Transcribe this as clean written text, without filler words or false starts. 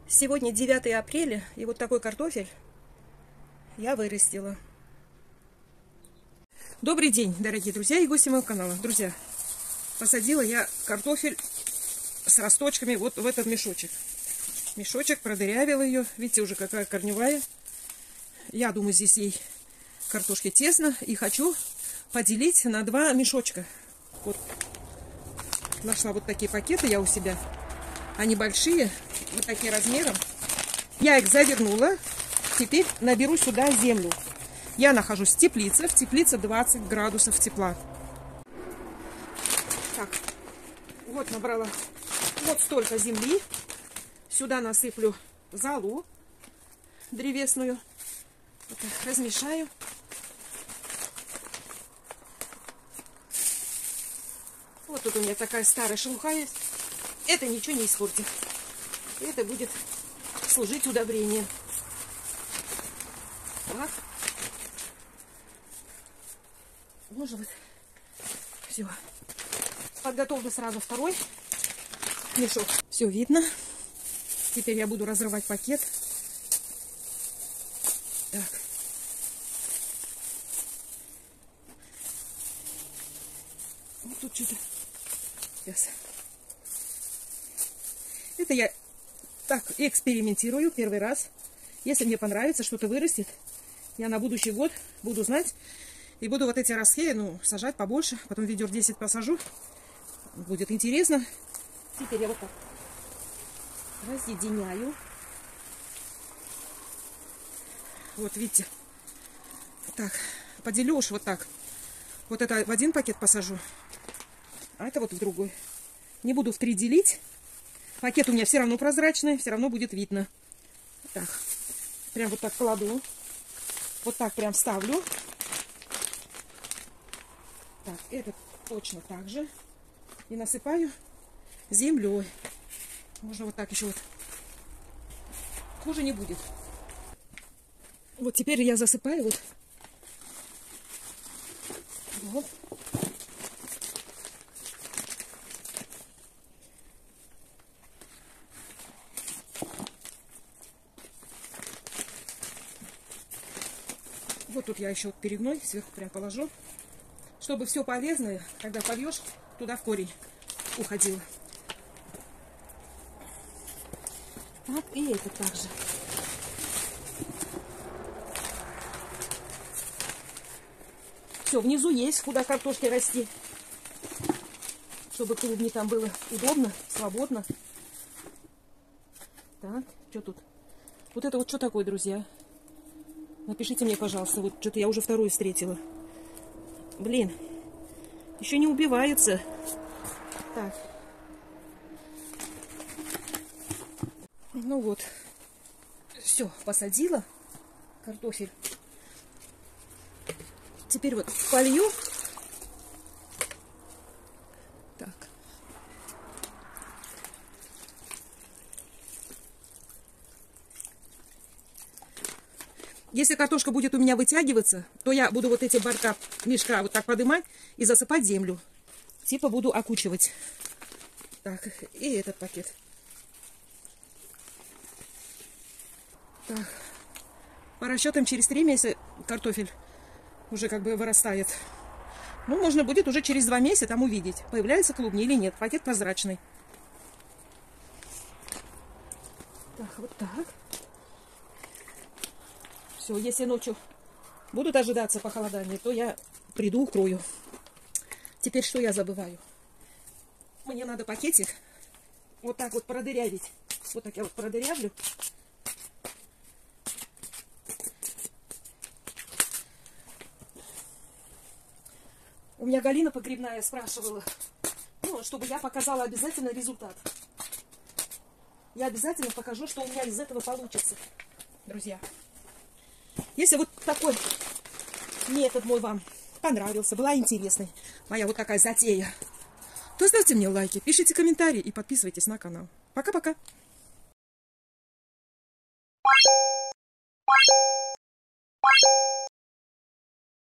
Сегодня 9 апреля, и вот такой картофель я вырастила. Добрый день, дорогие друзья и гости моего канала. Друзья, посадила я картофель с росточками вот в этот мешочек. Мешочек, продырявила ее. Видите, уже какая корневая. Я думаю, здесь ей картошки тесно. И хочу поделить на два мешочка. Вот. Нашла вот такие пакеты я у себя. Они большие, вот такие размером. Я их завернула. Теперь наберу сюда землю. Я нахожусь в теплице. В теплице 20 градусов тепла. Так, вот набрала вот столько земли. Сюда насыплю золу древесную. Вот так, размешаю. Вот тут у меня такая старая шелуха есть. Это ничего не испортит. Это будет служить удобрением. Так. Может быть. Все. Подготовлю сразу второй мешок. Все видно. Теперь я буду разрывать пакет. Так. Вот тут что-то. Сейчас. Это я так экспериментирую первый раз. Если мне понравится, что-то вырастет, я на будущий год буду знать. И буду вот эти ростки, сажать побольше. Потом ведер 10 посажу. Будет интересно. Теперь я вот так разъединяю. Вот видите. Так, поделю уж вот так. Вот это в один пакет посажу. А это вот в другой. Не буду в 3 делить. Пакет у меня все равно прозрачный, все равно будет видно. Так, прям вот так кладу. Вот так прям ставлю. Так, этот точно так же. И насыпаю землей. Можно вот так еще вот. Хуже не будет. Вот теперь я засыпаю вот. Вот. Вот тут я еще перегной сверху прям положу, чтобы все полезное, когда польешь, туда в корень уходило. Так, и это также. Все, внизу есть, куда картошки расти. Чтобы клубни там было удобно, свободно. Так, что тут? Вот это вот что такое, друзья? Напишите мне, пожалуйста. Вот что-то я уже вторую встретила. Блин. Еще не убивается. Так. Ну вот. Все, посадила картофель. Теперь вот полью. Так. Если картошка будет у меня вытягиваться, то я буду вот эти борта мешка вот так поднимать и засыпать землю. Типа буду окучивать. Так, и этот пакет. Так. По расчетам через 3 месяца картофель уже как бы вырастает. Можно будет уже через 2 месяца там увидеть, появляются клубни или нет. Пакет прозрачный. Так, вот так. Все, если ночью будут ожидаться похолодания, то я приду, укрою. Теперь что я забываю? Мне надо пакетик вот так вот продырявить. Вот так я вот продырявлю. У меня Галина Погребная спрашивала, чтобы я показала обязательно результат. Я обязательно покажу, что у меня из этого получится, друзья. Если вот такой метод мой вам понравился, была интересной моя вот такая затея, то ставьте мне лайки, пишите комментарии и подписывайтесь на канал. Пока-пока!